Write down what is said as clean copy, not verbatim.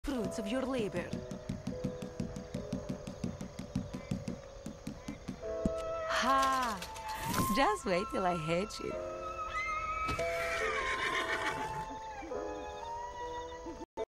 fruits of your labor. Ha! Just wait till I hatch it.